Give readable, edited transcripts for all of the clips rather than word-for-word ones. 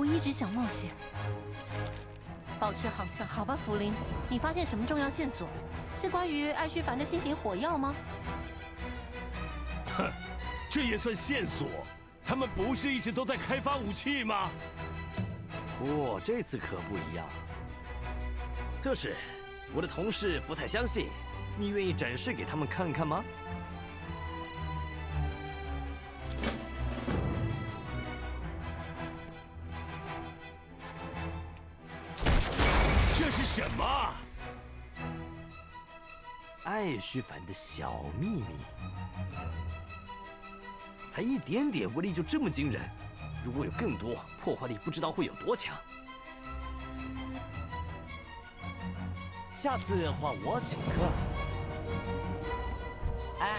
我一直想冒险。保持航向，好吧，福林，你发现什么重要线索？是关于艾虚凡的新型火药吗？ 哼，这也算线索？他们不是一直都在开发武器吗？ 不，这次可不一样。特使，我的同事不太相信，你愿意展示给他们看看吗？ 这是什么？ 艾虚凡的小秘密，才一点点威力就这么惊人，如果有更多，破坏力不知道会有多强。下次换我请客。哎，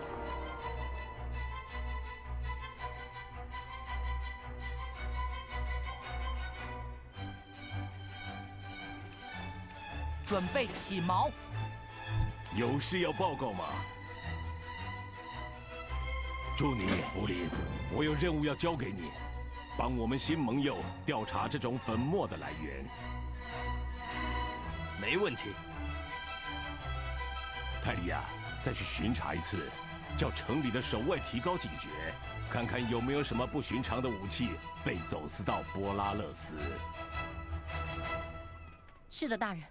准备起锚。 有事要报告吗？祝你，福林，我有任务要交给你，帮我们新盟友调查这种粉末的来源。 没问题。 泰利亚，再去巡查一次，叫城里的守卫提高警觉，看看有没有什么不寻常的武器被走私到波拉勒斯。 是的，大人。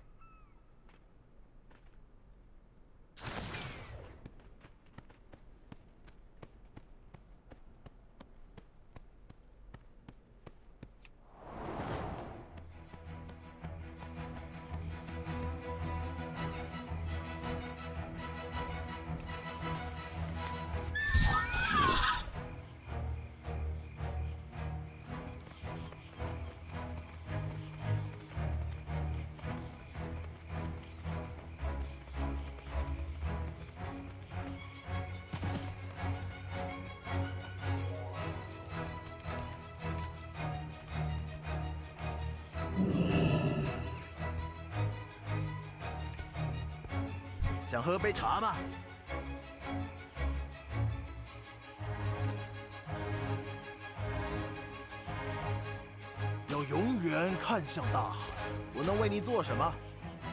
想喝杯茶吗？要永远看向大海。我能为你做什么？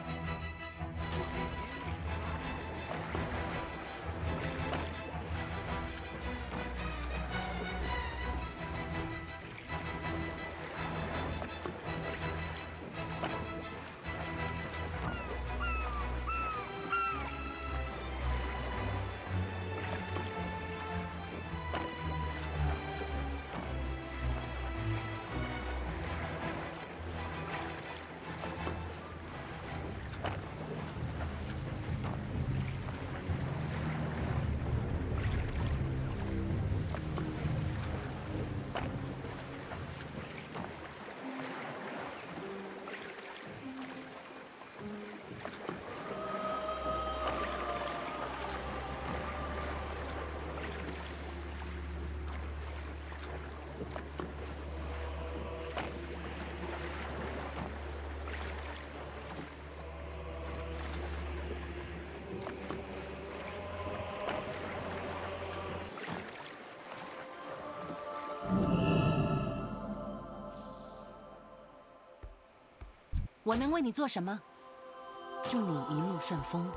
我能为你做什么？祝你一路顺风。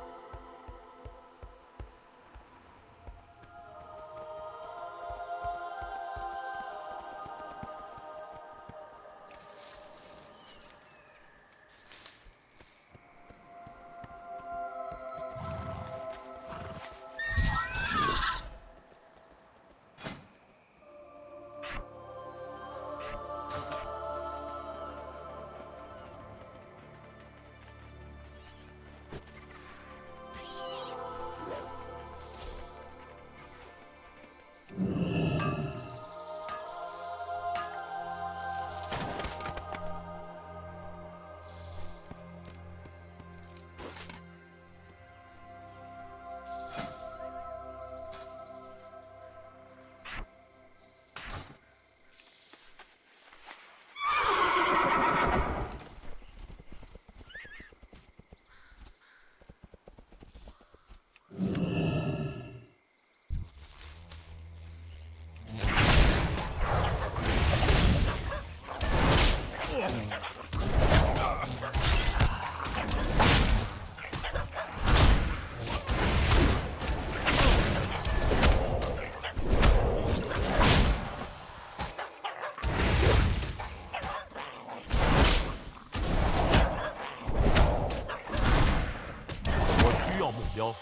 标。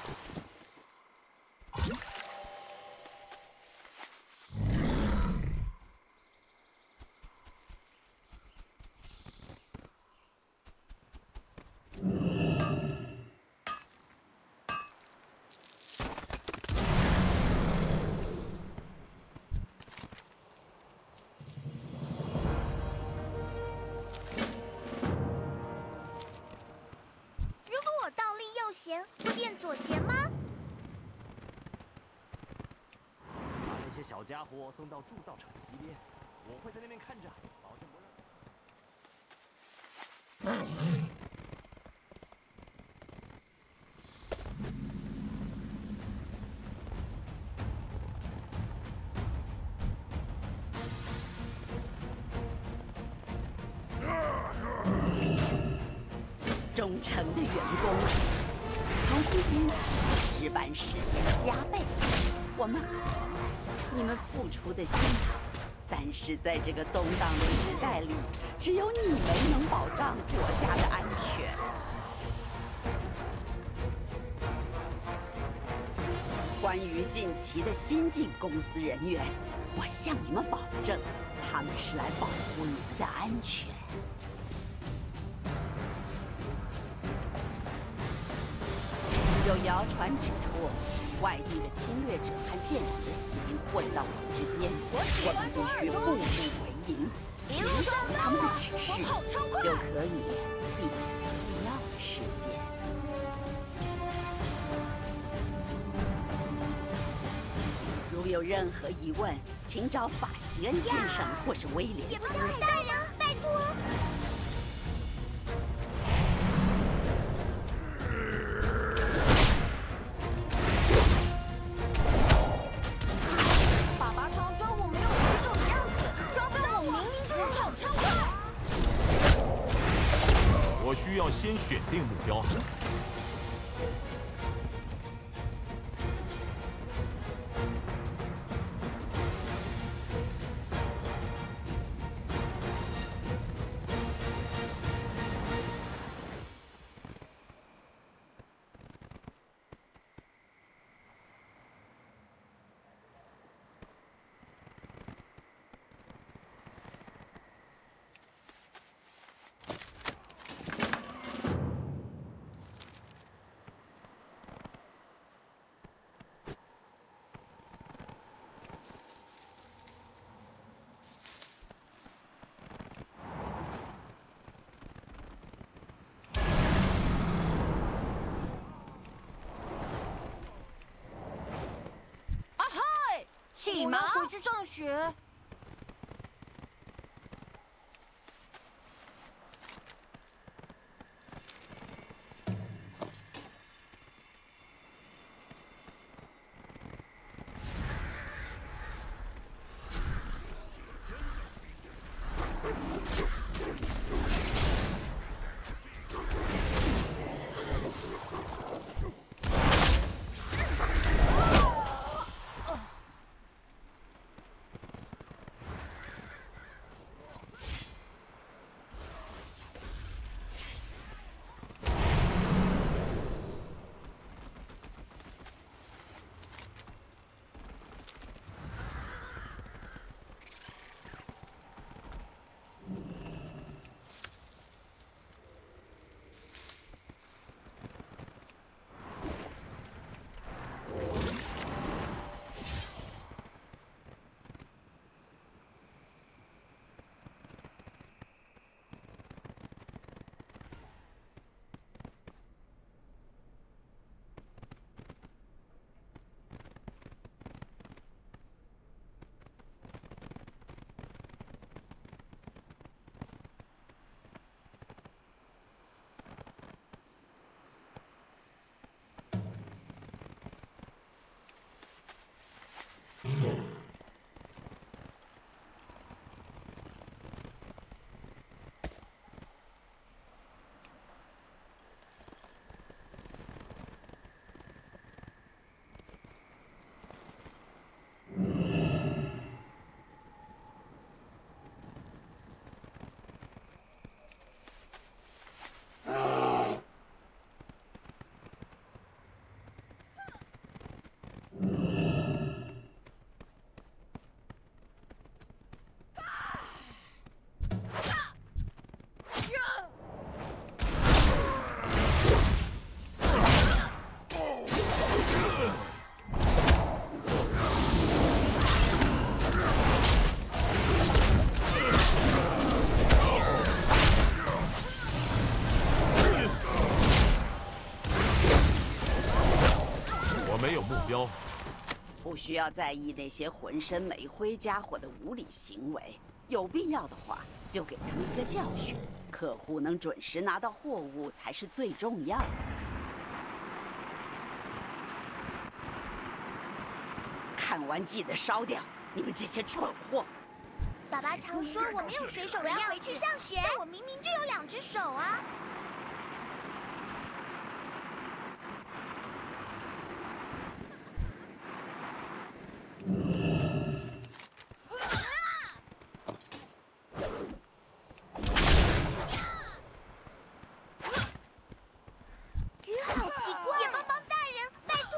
不变左旋吗？ 把那些小家伙送到铸造厂西边，我会在那边看着，保证不让。 忠诚的员工，从今天起，值班时间加倍。我们好了，你们付出的辛劳，但是在这个动荡的时代里，只有你们能保障国家的安全。关于近期的新进公司人员，我向你们保证，他们是来保护你们的安全。有谣传指出，外地的侵略者和间谍已经混到我们之间，我们必须步步为营，遵从他们的指示，就可以避免不要的事件。如有任何疑问，请找法西恩先生或是威廉斯。 也不是海大人，拜托。 需要先选定目标。 起吗？回去上学。 标。 不需要在意那些浑身煤灰家伙的无理行为，有必要的话就给他们一个教训。客户能准时拿到货物才是最重要的。看完记得烧掉，你们这些蠢货！ 爸爸常说我没有水手的样子，我要回去上学，但我明明就有2只手啊！鱼好奇怪，也帮帮大人，拜托！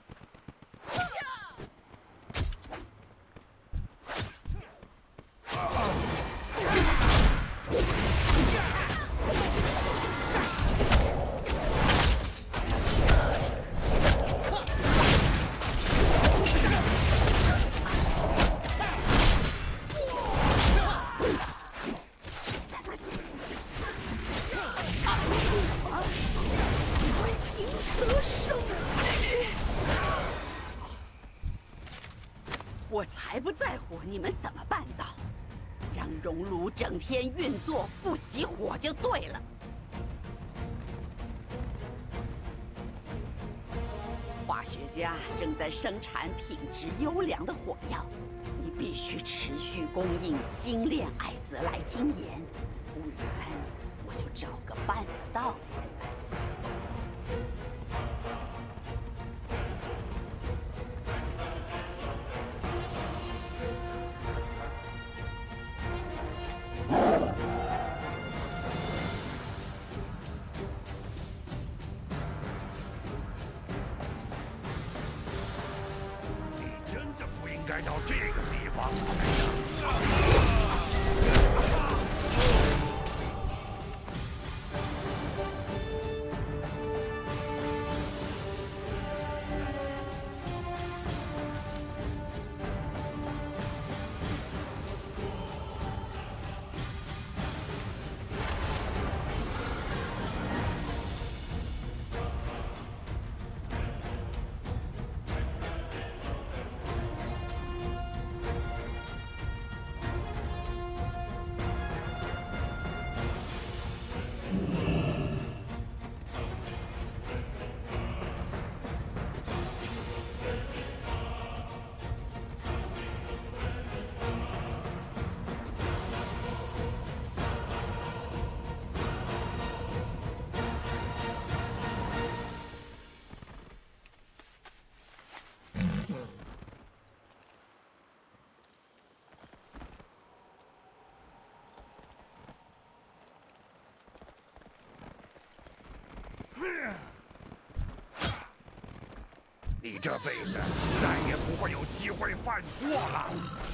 我才不在乎你们怎么办到，让熔炉整天运作不熄火就对了。化学家正在生产品质优良的火药，你必须持续供应精炼艾泽莱精盐，不然我就找个办得到的人来做。 该到这个地方。你这辈子再也不会有机会犯错了。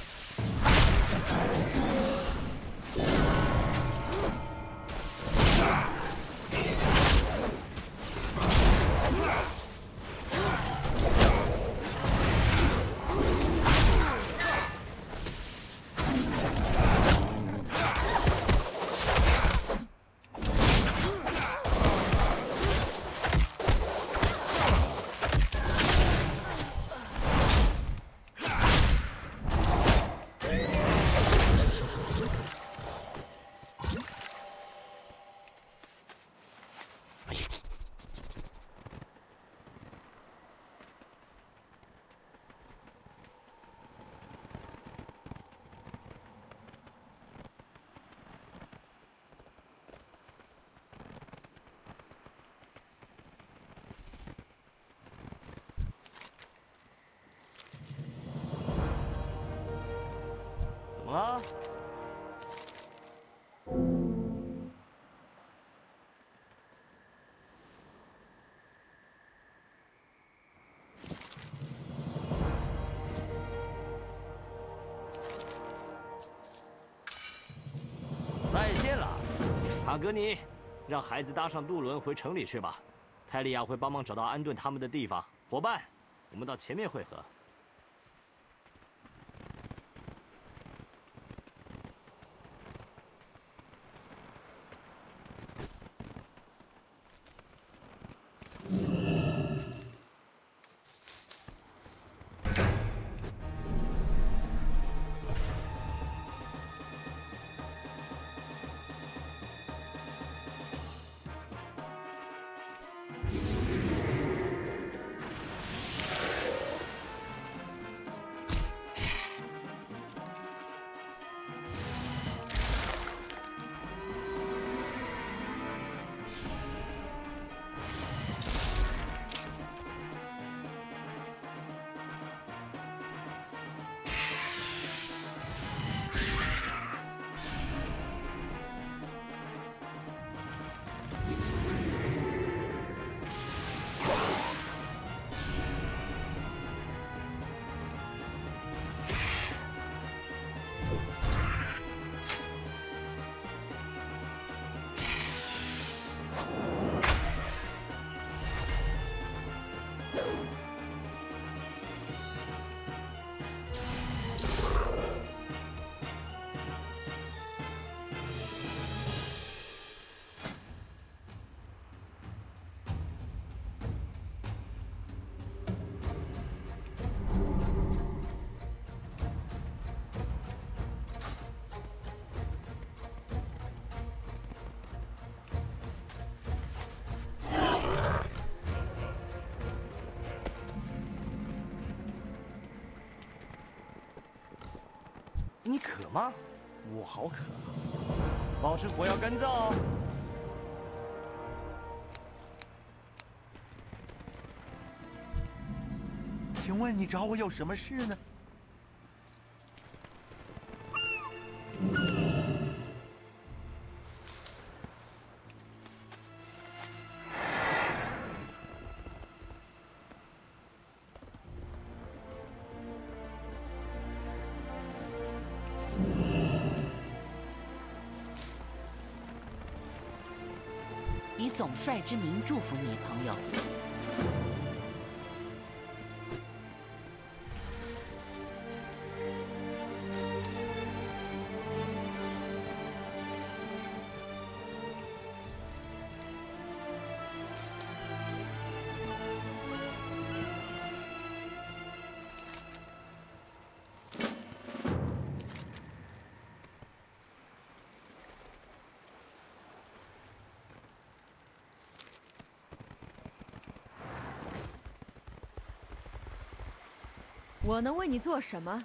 啊！再见了，塔格尼，让孩子搭上渡轮回城里去吧。泰利亚会帮忙找到安顿他们的地方。伙伴，我们到前面汇合。 你渴吗？我好渴啊！保持火药干燥哦。 请问你找我有什么事呢？ 以总帅之名祝福你，朋友。 我能为你做什么？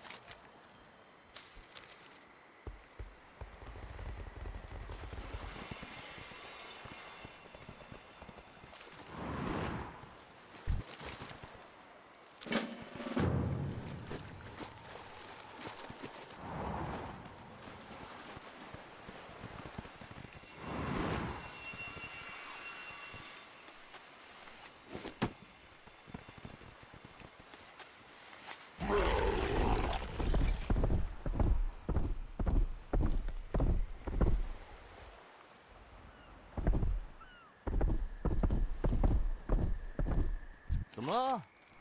怎么了？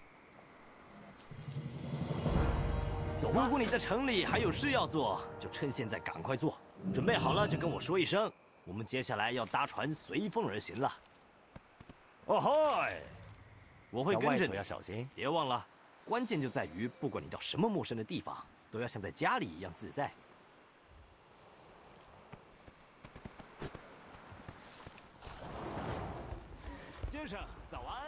走吧。如果你在城里还有事要做，就趁现在赶快做。准备好了就跟我说一声，我们接下来要搭船随风而行了。哦嘿，我会跟着你，要小心。别忘了，关键就在于，不管你到什么陌生的地方，都要像在家里一样自在。先生，早安。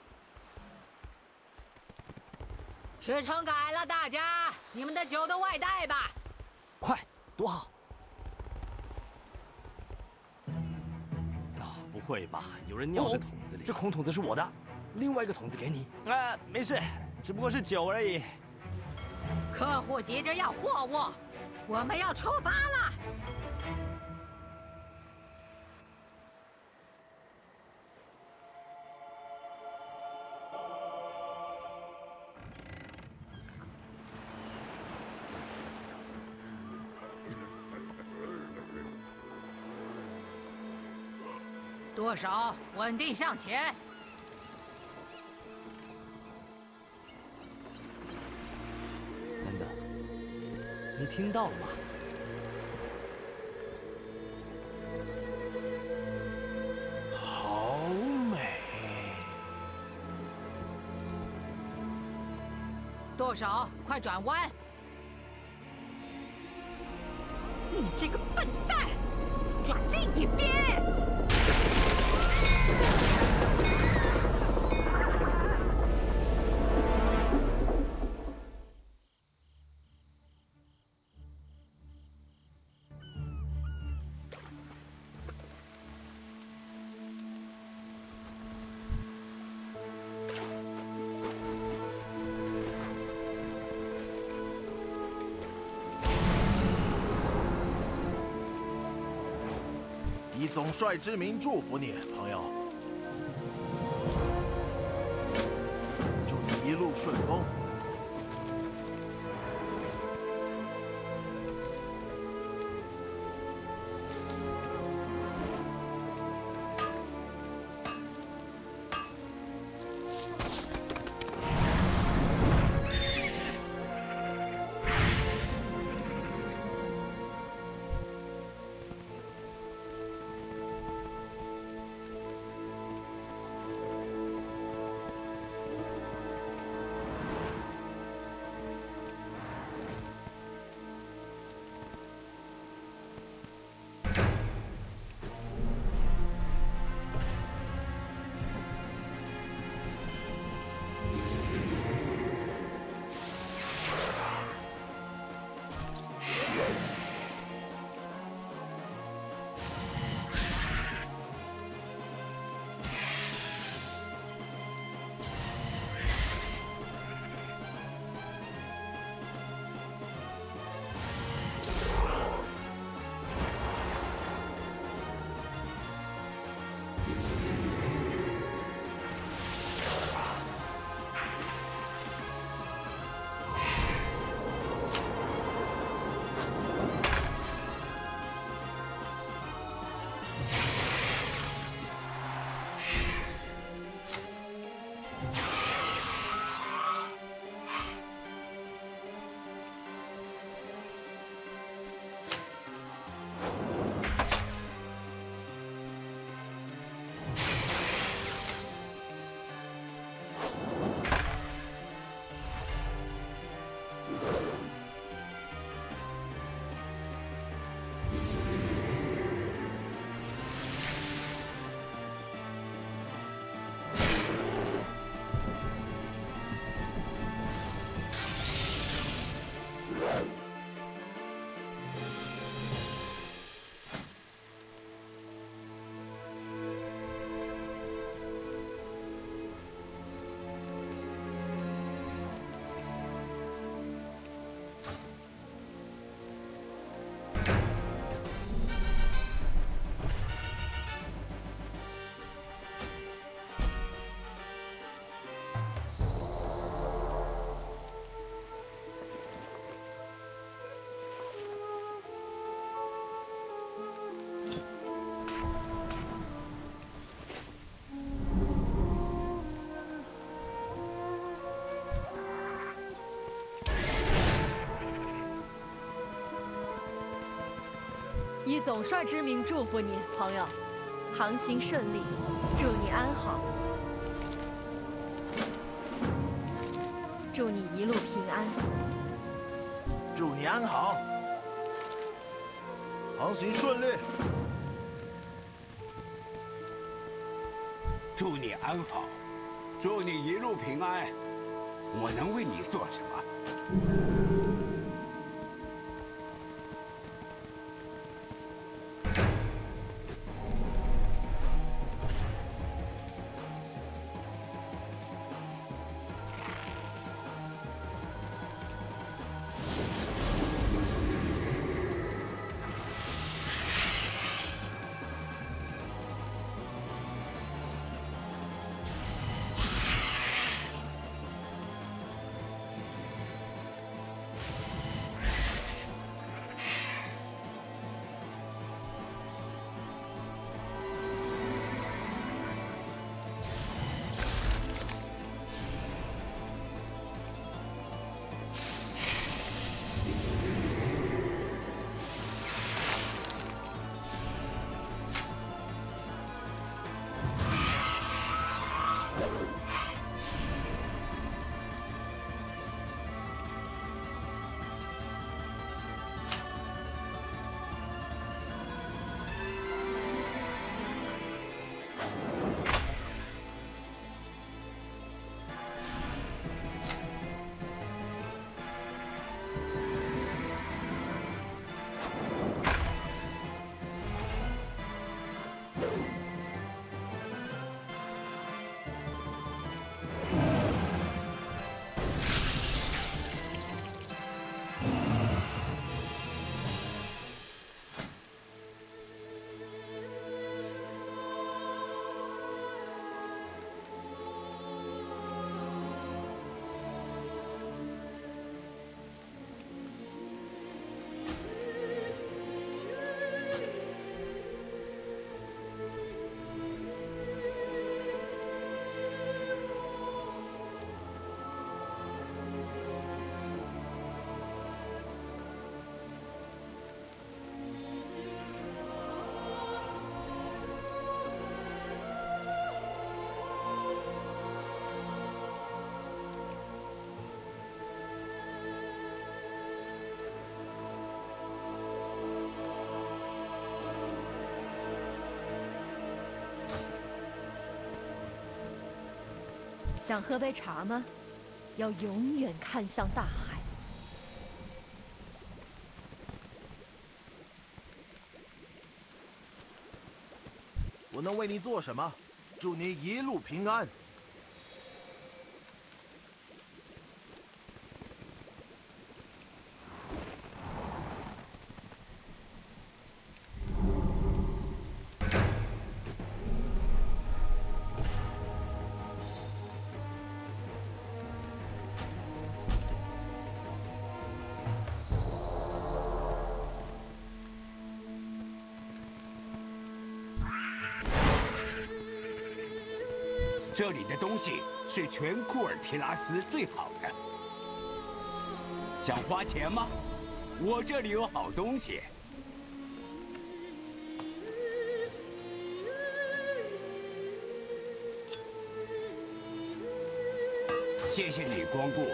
时程改了，大家，你们的酒都外带吧。 快，多好！啊，不会吧？有人尿在桶子里？这空桶子是我的，另外一个桶子给你。啊，没事，只不过是酒而已。 客户急着要货物，我们要出发了。舵手，稳定向前。 等等，你听到了吗？ 好美！ 舵手，快转弯！你这个笨蛋，转另一边！ 以总帅之名祝福你，朋友。祝你一路顺风。 总帅之名祝福你，朋友，航行顺利，祝你安好，祝你一路平安， 祝你安好，航行顺利， 祝你安好，祝你一路平安。我能为你做什么？ 想喝杯茶吗？要永远看向大海。 我能为你做什么？祝你一路平安。 这里的东西是全库尔提拉斯最好的。想花钱吗？我这里有好东西。谢谢你光顾。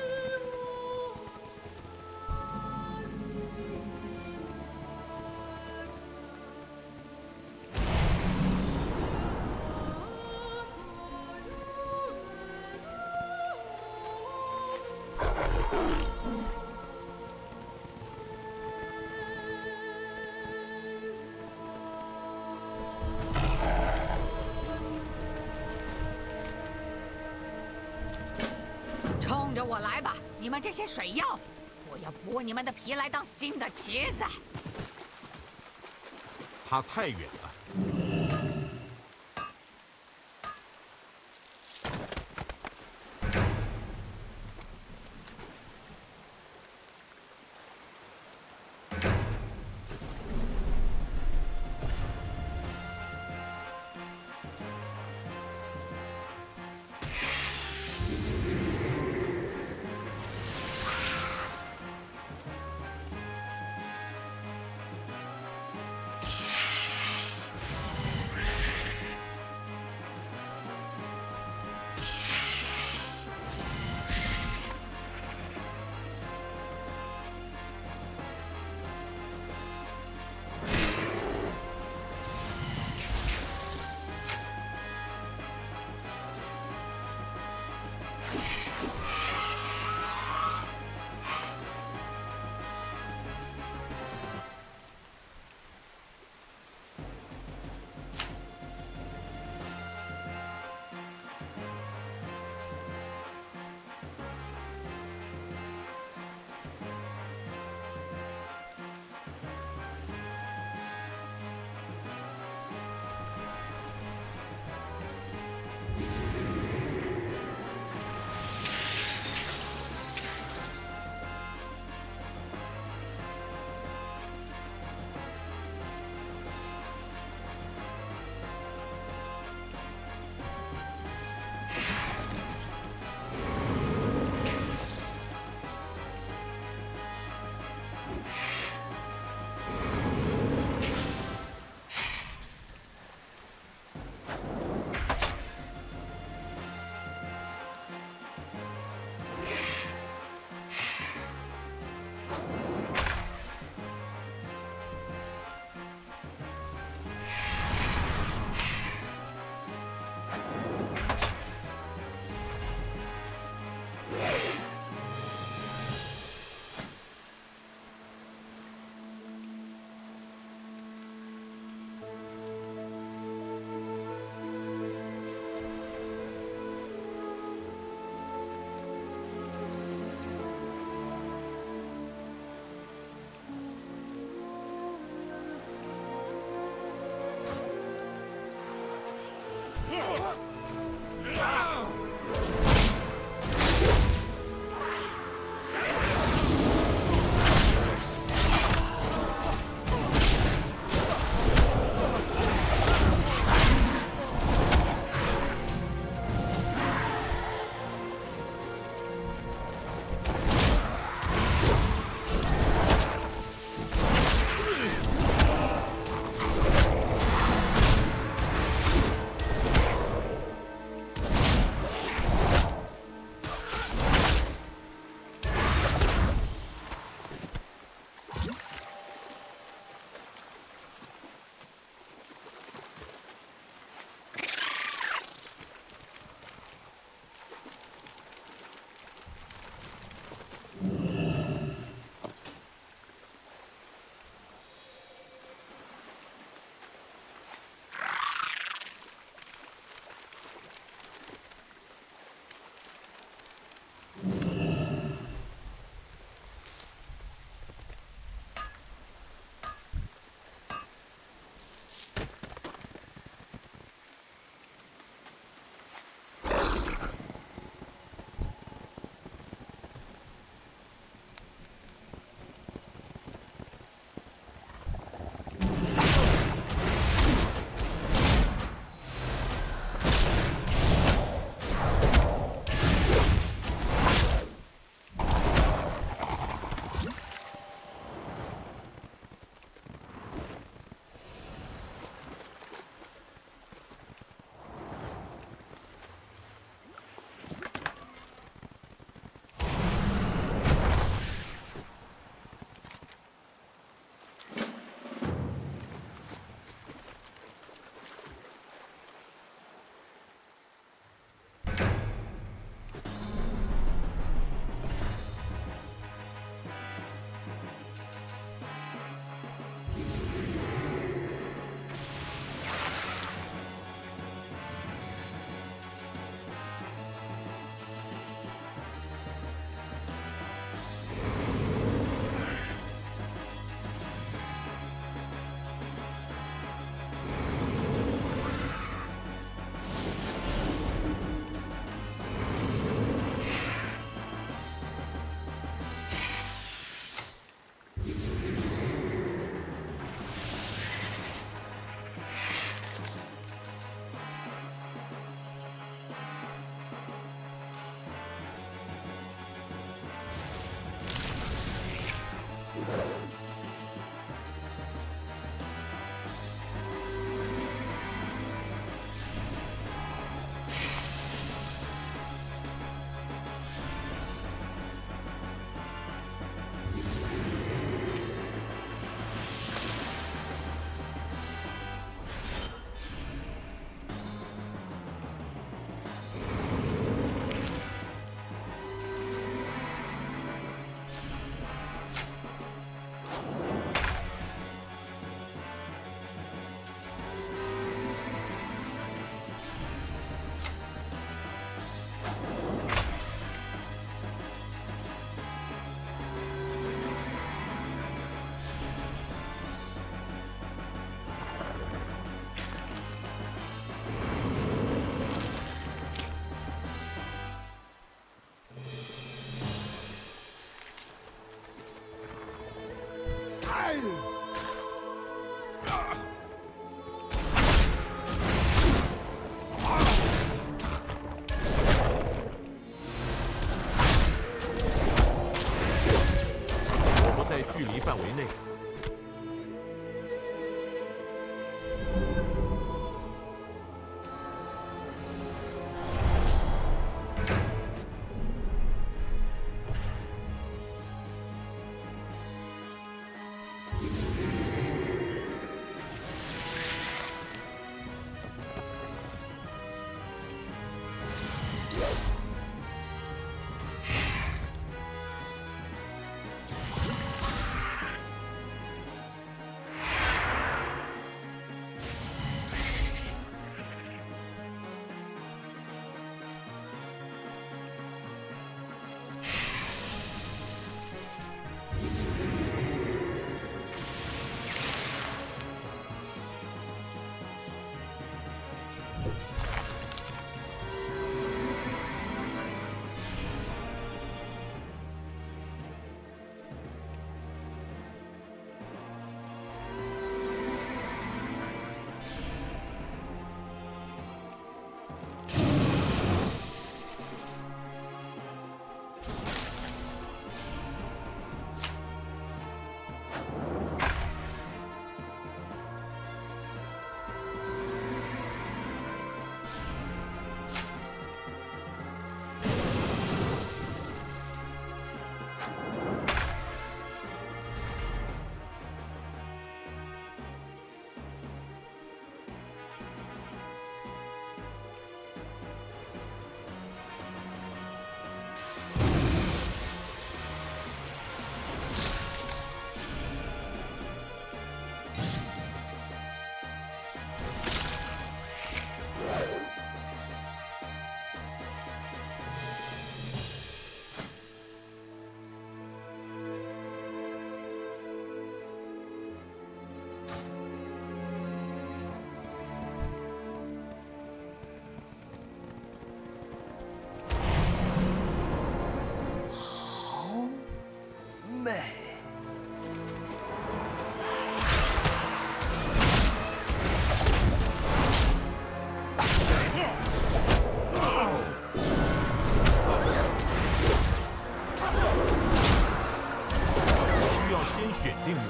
冲着我来吧，你们这些水妖！我要剥你们的皮来当新的旗子。 它太远了。 啊！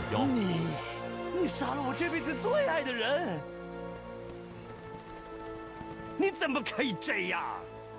妖！ 你杀了我这辈子最爱的人，你怎么可以这样？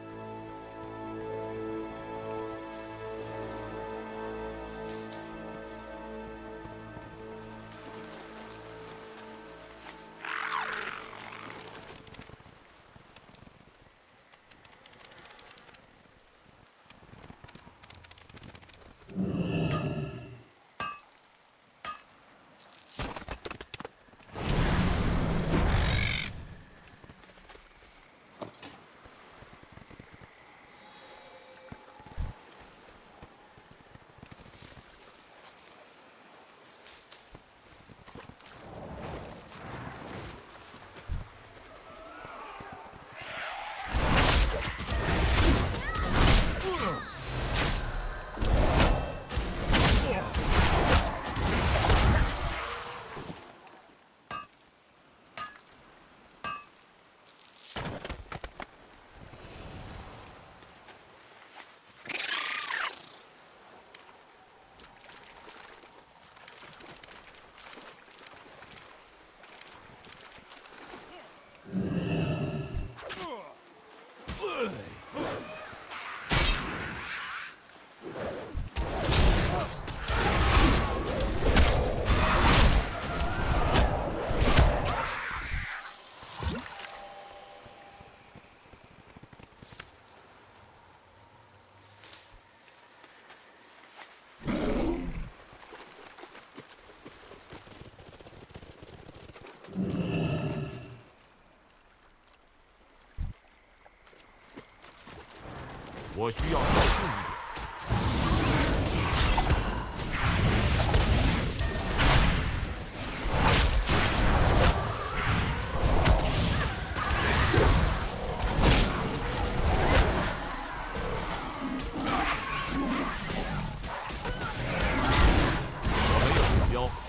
我需要靠近一点。我没有目标。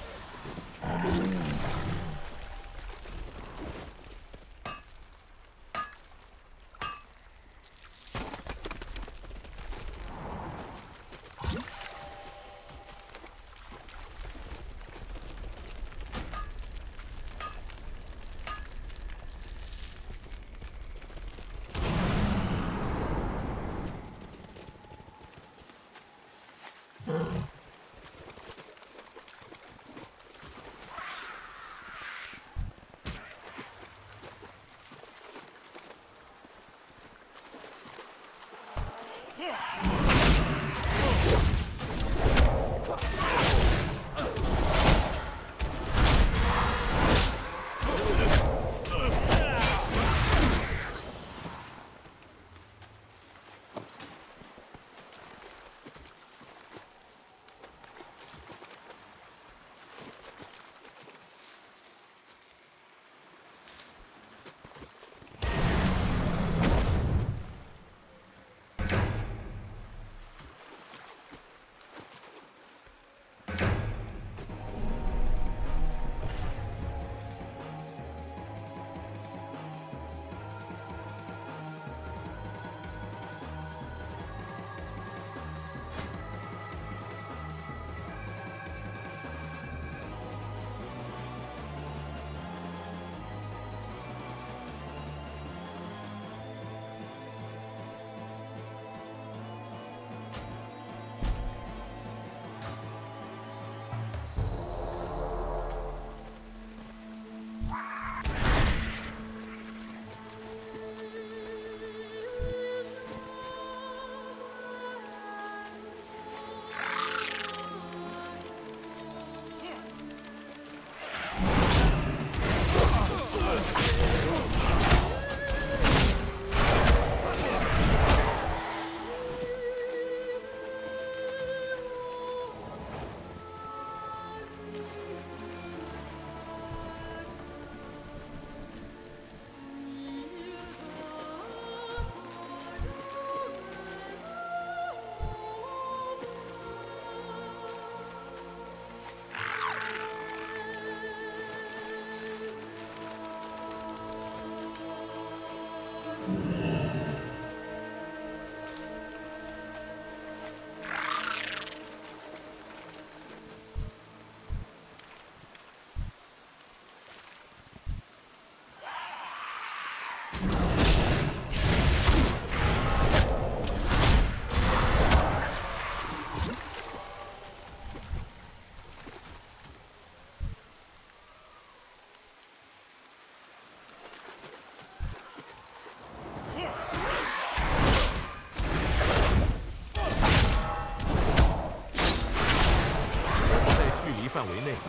范围内。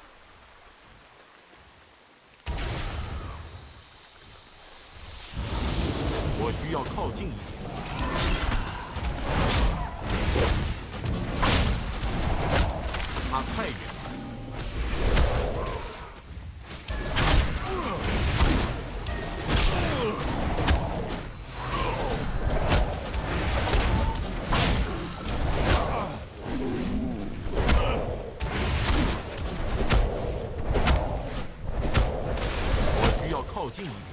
我需要靠近一点。它太远了。 靠近一点。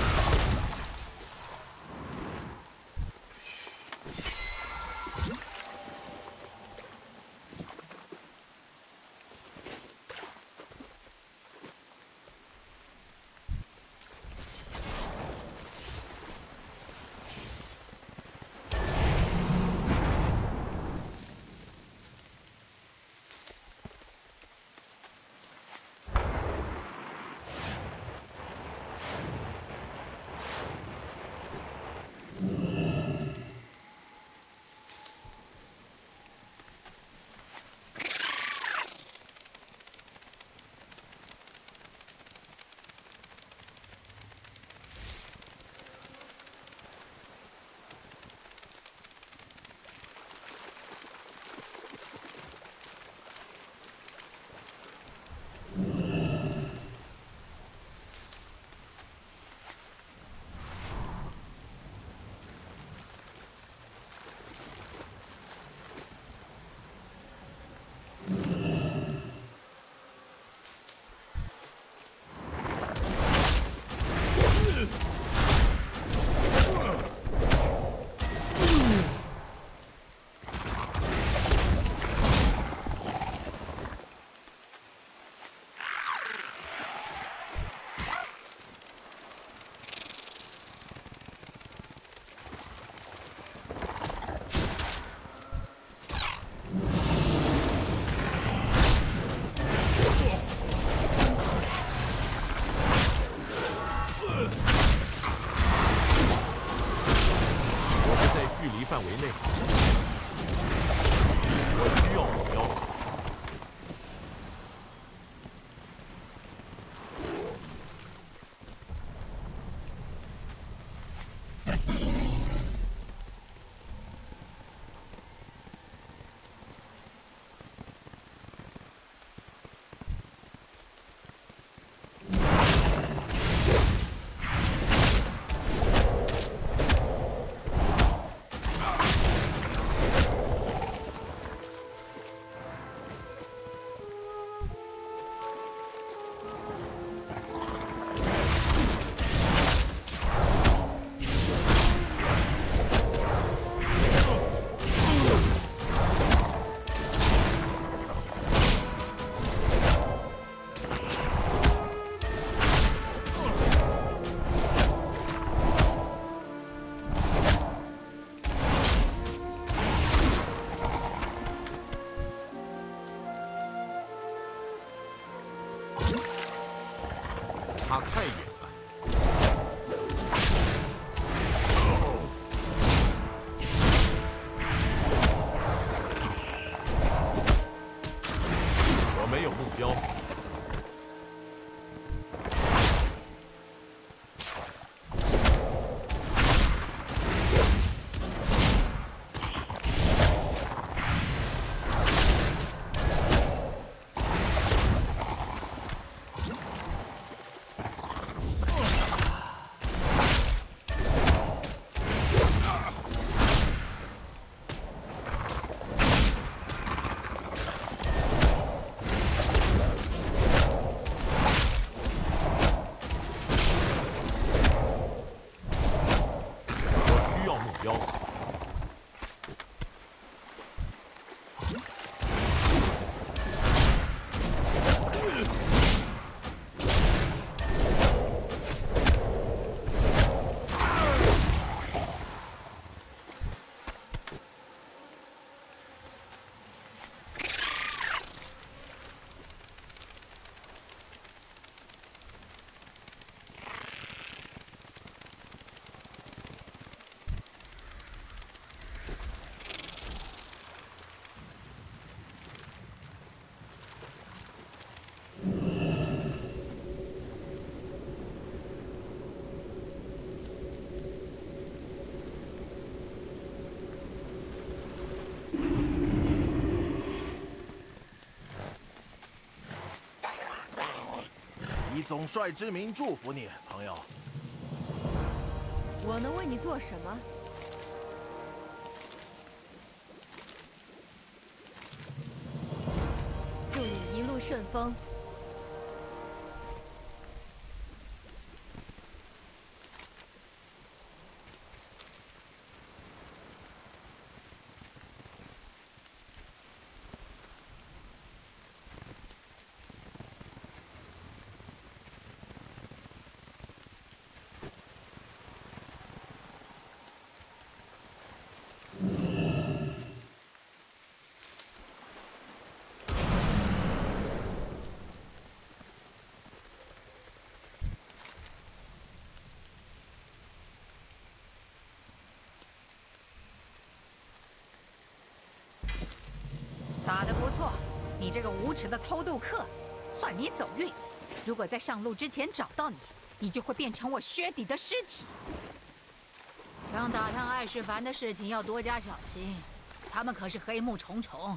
范围内，我需要目标。它太远了。我没有目标。 总帅之名祝福你，朋友。 我能为你做什么？祝你一路顺风。 打得不错，你这个无耻的偷渡客，算你走运。如果在上路之前找到你，你就会变成我靴底的尸体。想打探艾世凡的事情要多加小心，他们可是黑幕重重。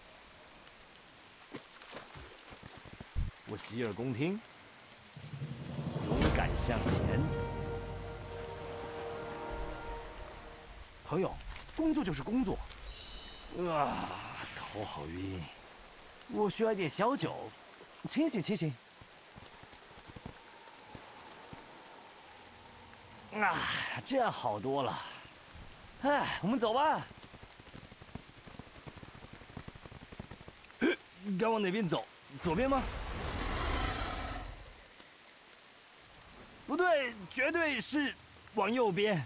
我洗耳恭听，勇敢向前。朋友，工作就是工作。头好晕，我需要一点小酒，清醒清醒。这样好多了。我们走吧。该往哪边走？左边吗？不对，绝对是往右边。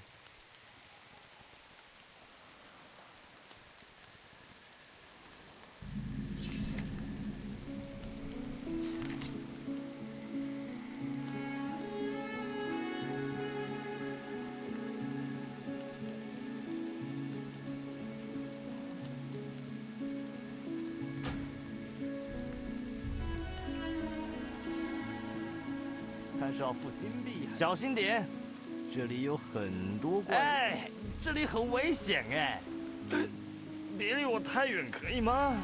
看是要付金币，小心点，这里有很多怪。这里很危险哎！别离我太远，可以吗？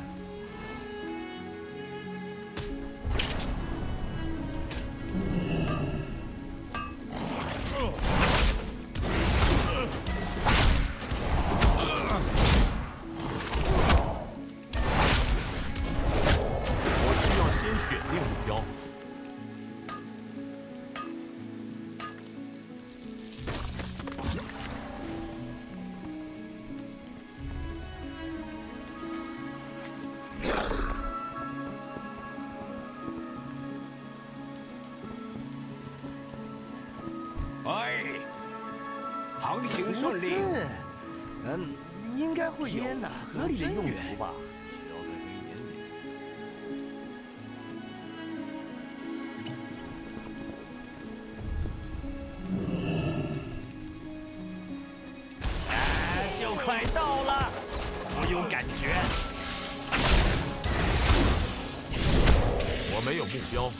我需要先选定目标。 航行顺利。 应该会有合理的用途吧。需要再多一点点。就快到了，我有感觉。 我没有目标。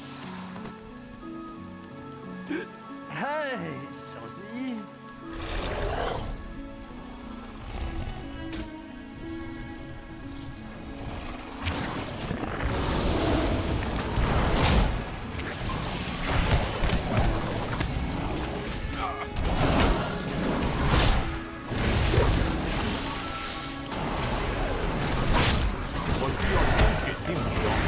小心！ 我需要先选定目标。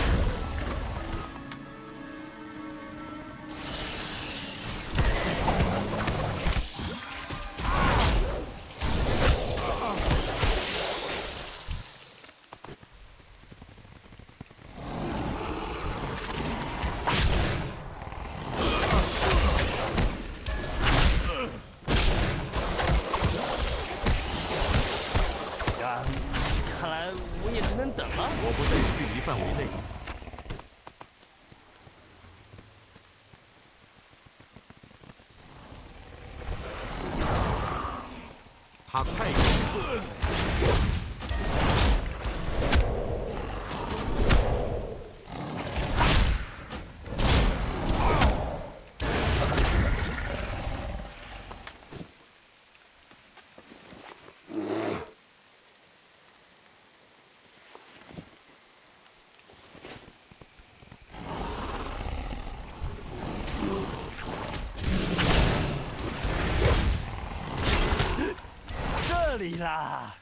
看来我也只能等了。 我不在距离范围内。他太远了。 里啦！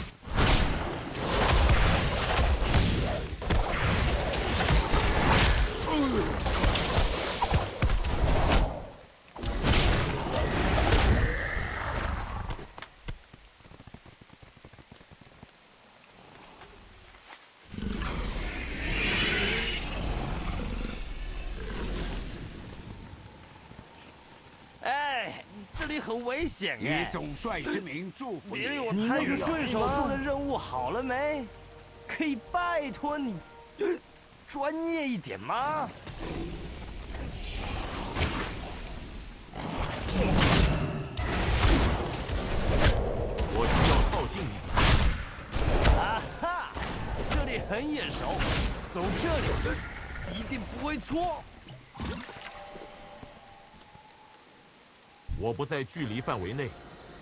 这里很危险以哎！ 总帅之名祝福你。 我参与顺手做的任务好了没？可以拜托你专业一点吗？ 我需要靠近你。 啊哈！这里很眼熟，走这里一定不会错。 我不在距离范围内。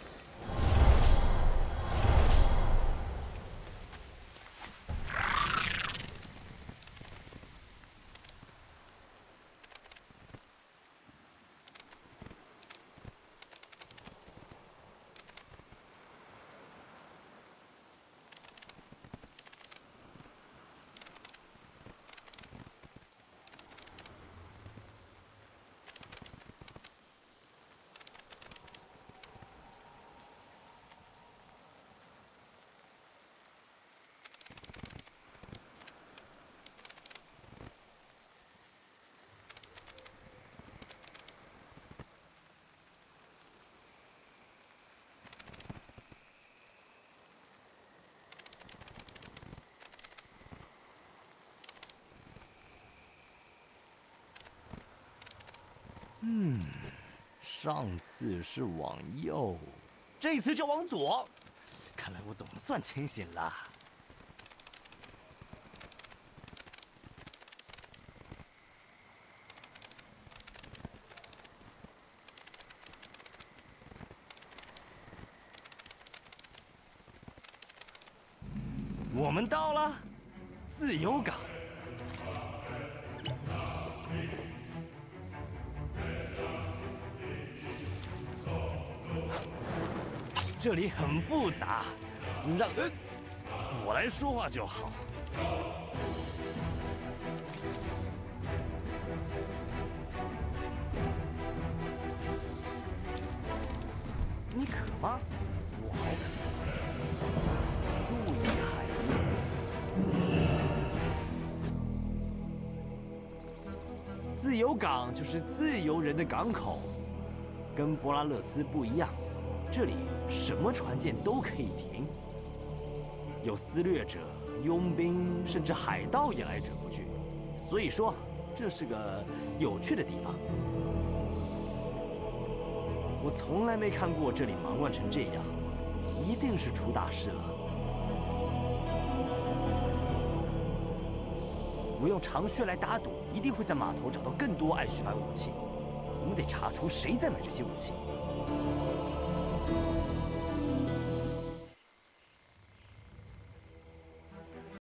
上次是往右，这次就往左。看来我总算清醒了。我们到了自由港。这里很复杂，让我来说话就好。你渴吗？我好渴。注意海面。自由港就是自由人的港口，跟博拉勒斯不一样。这里什么船舰都可以停，有撕掠者、佣兵，甚至海盗也来者不拒。所以说，这是个有趣的地方。我从来没看过这里忙乱成这样，一定是出大事了。我用长靴来打赌，一定会在码头找到更多艾须凡武器。我们得查出谁在买这些武器。